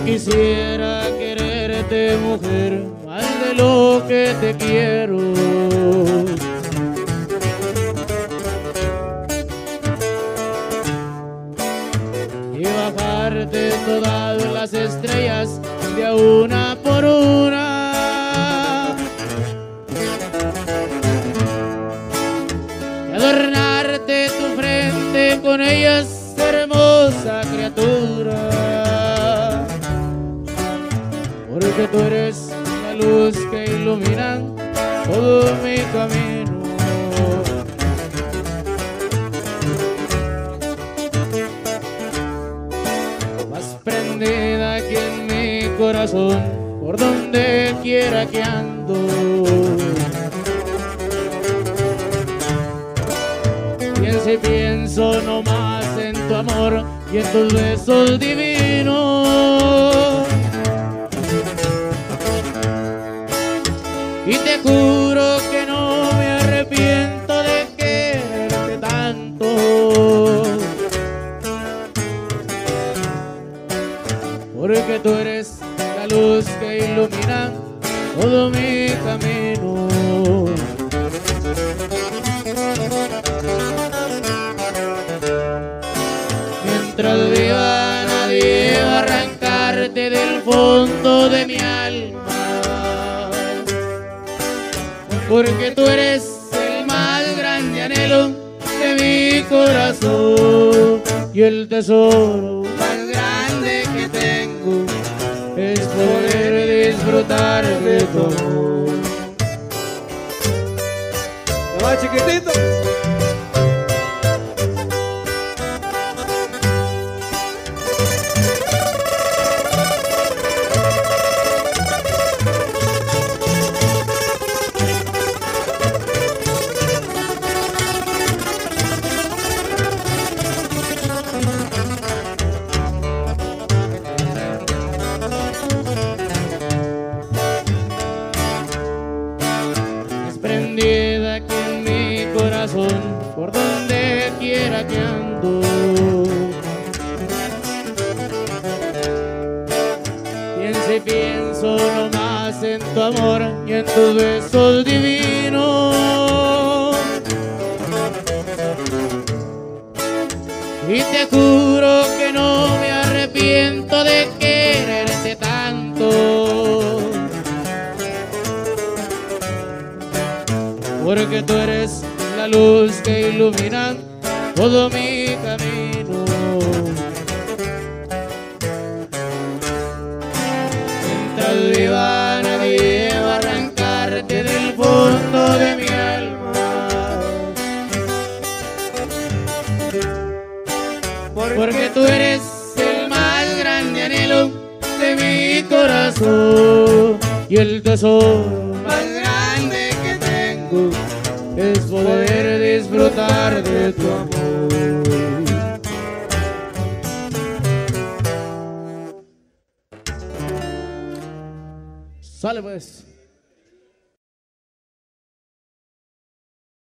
quisiera quererte, mujer, más de lo que te quiero. Y bajarte todas las estrellas de a una por una. Y adornarte tu frente con ellas, hermosa criatura. Porque tú eres la luz que ilumina todo mi camino. Más prendida que en mi corazón, por donde quiera que ando. Pienso y pienso no más en tu amor y en tus besos divinos. Y te juro que no me arrepiento de quererte tanto. Porque tú eres la luz que ilumina todo mi camino. Mientras viva nadie va a arrancarte del fondo de mi alma. Porque tú eres el más grande anhelo de mi corazón. Y el tesoro más grande que tengo es poder disfrutar de tu amor. ¿Me va, chiquitito? Prendida aquí en mi corazón, por donde quiera que ando. Pienso y pienso no más en tu amor y en tus besos divinos. Y te juro que no me arrepiento de quererte tanto. Porque tú eres la luz que ilumina todo mi camino. Mientras viva nadie va a arrancarte del fondo de mi alma. Porque tú eres el más grande anhelo de mi corazón. Y el tesoro más grande que tengo es poder disfrutar de tu amor. Sale pues.